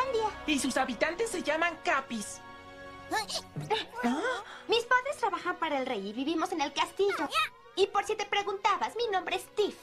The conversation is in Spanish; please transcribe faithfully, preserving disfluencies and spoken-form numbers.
Capilandia. Y sus habitantes se llaman Capis. ¿Ah? Mis padres trabajan para el rey y vivimos en el castillo. Y por si te preguntabas, mi nombre es Tiff.